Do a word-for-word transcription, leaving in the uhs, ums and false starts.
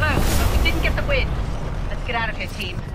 close, but we didn't get the win. Let's get out of here, team.